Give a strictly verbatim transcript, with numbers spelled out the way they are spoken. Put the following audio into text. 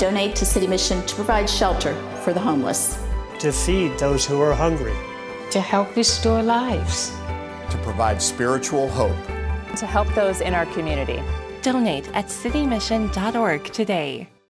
donate to City Mission to provide shelter for the homeless, to feed those who are hungry, to help restore lives, to provide spiritual hope, to help those in our community. Donate at city mission dot org today.